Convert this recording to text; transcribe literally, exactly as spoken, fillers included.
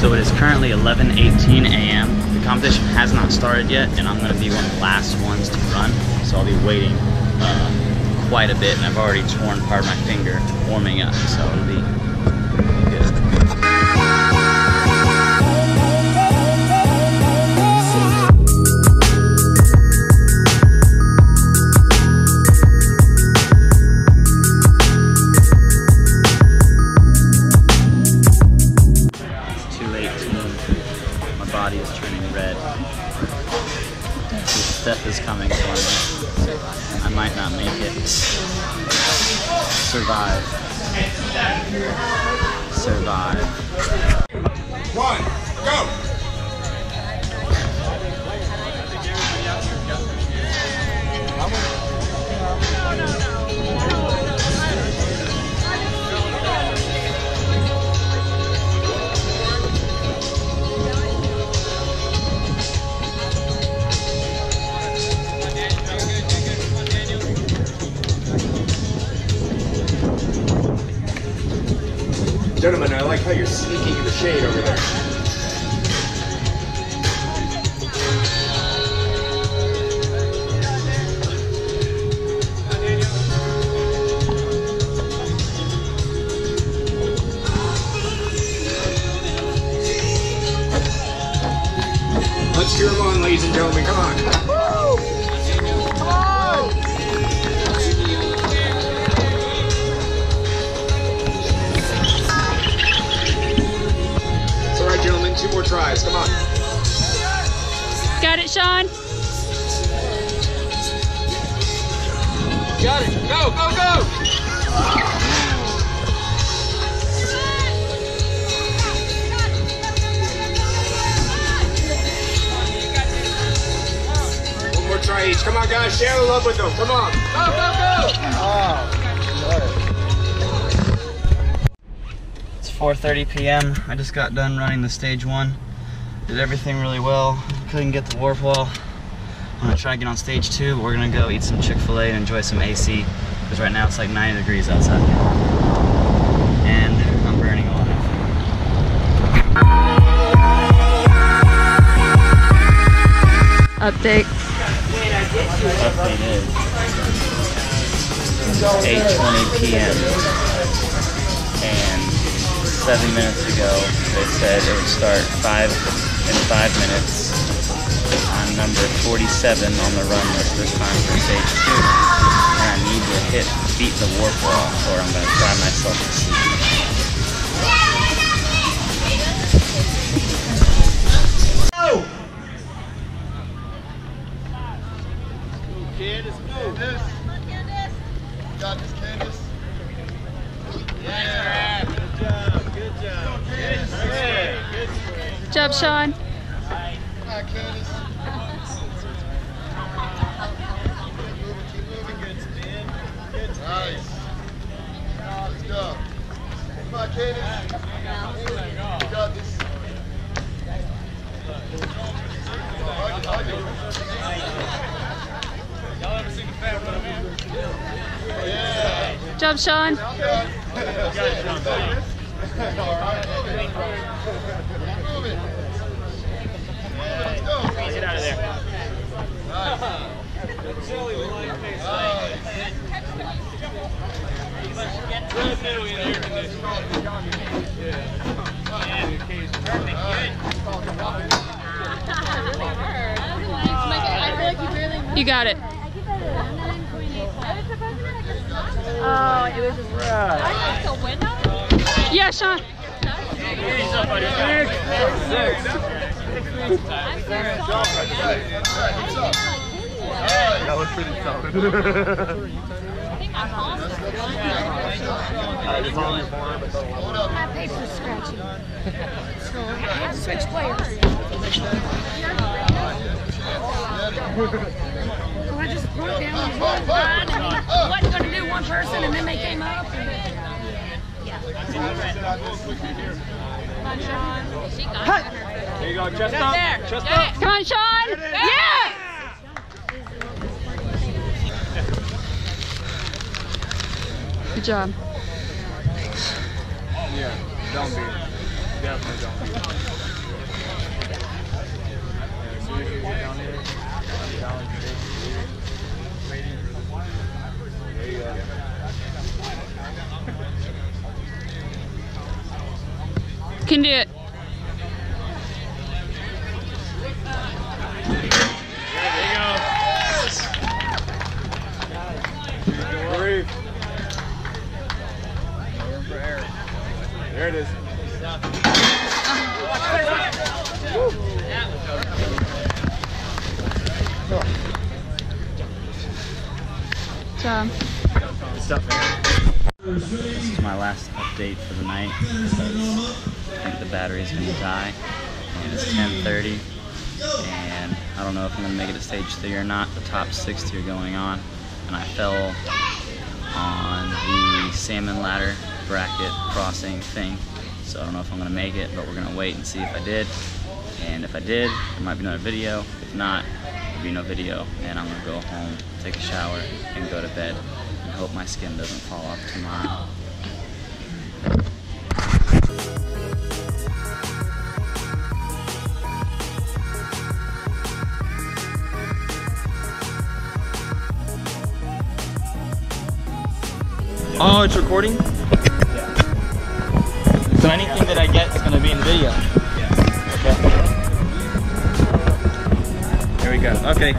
So it is currently eleven eighteen a m The competition has not started yet, and I'm going to be one of the last ones to run. So I'll be waiting uh, quite a bit, and I've already torn part of my finger warming up. So it'll be good. Body is turning red. Death is coming for me. I might not make it. Survive. Survive. One, go! Gentlemen, I like how you're sneaking in the shade over there. Let's cheer them on, ladies and gentlemen. Come on. Come on! Gentlemen, two more tries. Come on. Got it, Sean. Got it. Go, go, go. One more try each. Come on, guys. Share the love with them. Come on. Go, go, go. Oh, four thirty p m I just got done running the stage one. Did everything really well. Couldn't get the warp wall. I'm gonna try to get on stage two. We're gonna go eat some Chick-fil-A and enjoy some A C, because right now it's like ninety degrees outside. And I'm burning alive. Update. Update is eight twenty p m and seven minutes ago they said it would start five in five minutes. I'm number forty-seven on the run list this time for stage two, and I need to hit beat the warp wall or I'm going to cry myself to sleep. Go! Candace, move this. Got this, Candace. Yeah. Good job. Good job. Good Good job, Sean. Hi, Candace. Keep moving. Good spin. Good spin. Nice. Let's go. Come on, Candace. You got this. Y'all ever seen the fat run, man? Yeah. Good job, Sean. Get out of there. You got it. Oh, it was just right. A window? Yeah, Sean. That was pretty solid. My palms are my paper's scratchy. So I had to switch players. So I just wrote down these one line and he wasn't going to do one person and then they came up. And, yeah. Come on, Sean. She got it. There you go, chest up. There. Chest Yeah. up. Come on, Sean. Yeah. Good job. Yeah, don't be. Definitely don't be. can do it. There it is. Job. This is my last update for the night because I think the battery's gonna die. And it's ten thirty, and I don't know if I'm gonna make it to stage three or not. The top sixty are going on, and I fell on the salmon ladder bracket crossing thing. So I don't know if I'm gonna make it, but we're gonna wait and see if I did. And if I did, there might be another video. If not, there'll be no video, and I'm gonna go home, take a shower, and go to bed. And hope my skin doesn't fall off tomorrow. Oh, it's recording? Yeah. So anything that I get is going to be in the video? Yeah. Okay. Here we go. Okay.